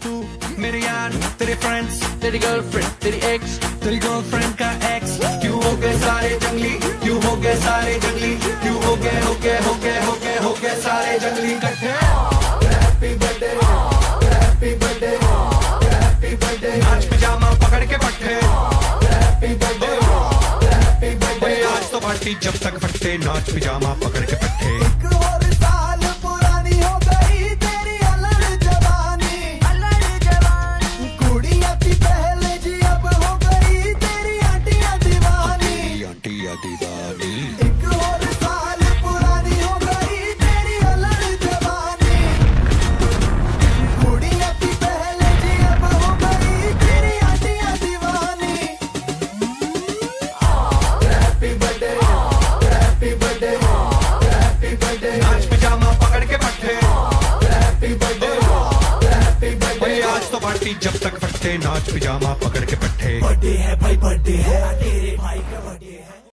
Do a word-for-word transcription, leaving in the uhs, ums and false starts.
तू मेरे यार, तेरे फ्रेंड्स, तेरी गर्लफ्रेंड, तेरी एक्स, तेरी गर्लफ्रेंड का एक्स, क्यों हो गए सारे जंगली, क्यों हो गए सारे जंगली, क्यों हो गए हो गए हो गए हो गए हो गए सारे जंगली इकट्ठे। Happy birthday, happy birthday, happy birthday, नाच पिजामा पकड़ के पट्टे। हैप्पी बर्थडे, हैप्पी बर्थडे, आज तो पार्टी जब तक फट्टे, नाच पिजामा पकड़ के पट्टे। नाच पिजामा पकड़ के पट्टे। हैप्पी बर्थडे, हैप्पी बर्थडे, आज तो पार्टी जब तक फट्टे, नाच पिजामा पकड़ के पट्टे। बर्थडे है भाई, बर्थडे है तेरे भाई का बर्थडे है।